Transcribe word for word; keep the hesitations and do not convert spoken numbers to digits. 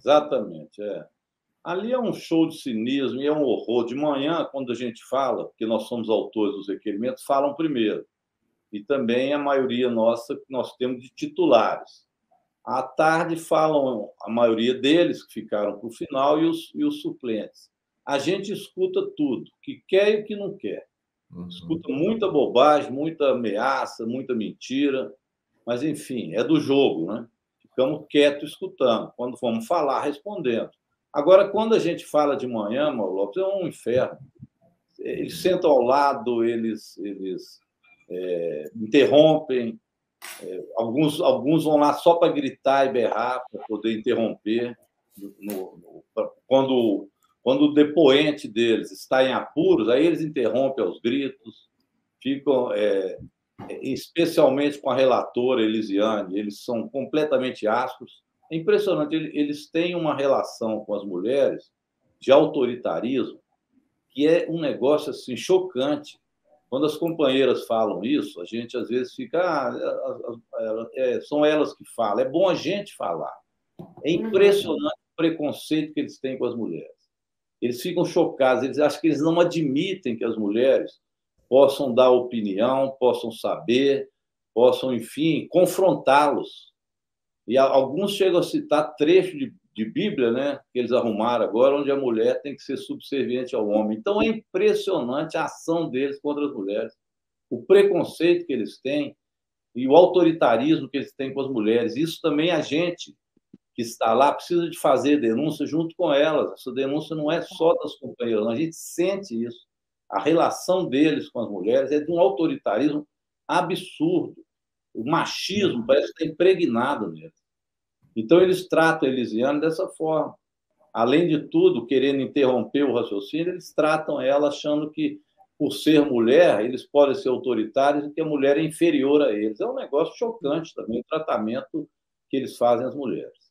Exatamente, é. Ali é um show de cinismo e é um horror. De manhã, quando a gente fala, porque nós somos autores dos requerimentos, falam primeiro. E também a maioria nossa que nós temos de titulares. À tarde falam a maioria deles, que ficaram para o final, e os, e os suplentes. A gente escuta tudo, o que quer e o que não quer. Uhum. Escuta muita bobagem, muita ameaça, muita mentira, mas, enfim, é do jogo, né? Ficamos quietos escutando. Quando vamos falar, respondendo. Agora, quando a gente fala de manhã, Mauro Lopes, é um inferno. Eles sentam ao lado, eles, eles é, interrompem, é, alguns, alguns vão lá só para gritar e berrar, para poder interromper. No, no, quando, quando o depoente deles está em apuros, aí eles interrompem aos gritos, ficam, é, especialmente com a relatora Elisiane, eles são completamente ásperos. É impressionante, eles têm uma relação com as mulheres de autoritarismo que é um negócio assim chocante. Quando as companheiras falam isso, a gente às vezes fica, ah, é, são elas que falam. É bom a gente falar. É impressionante o preconceito que eles têm com as mulheres. Eles ficam chocados, eles acham que eles não admitem que as mulheres possam dar opinião, possam saber, possam, enfim, confrontá-los. E alguns chegam a citar trechos de, de Bíblia, né, que eles arrumaram agora, onde a mulher tem que ser subserviente ao homem. Então, é impressionante a ação deles contra as mulheres, o preconceito que eles têm e o autoritarismo que eles têm com as mulheres. Isso também a gente que está lá precisa de fazer denúncia junto com elas. Essa denúncia não é só das companheiras, a gente sente isso. A relação deles com as mulheres é de um autoritarismo absurdo. O machismo parece que está impregnado neles. Então, eles tratam a Elisiane dessa forma. Além de tudo, querendo interromper o raciocínio, eles tratam ela achando que, por ser mulher, eles podem ser autoritários e que a mulher é inferior a eles. É um negócio chocante também, o tratamento que eles fazem às mulheres.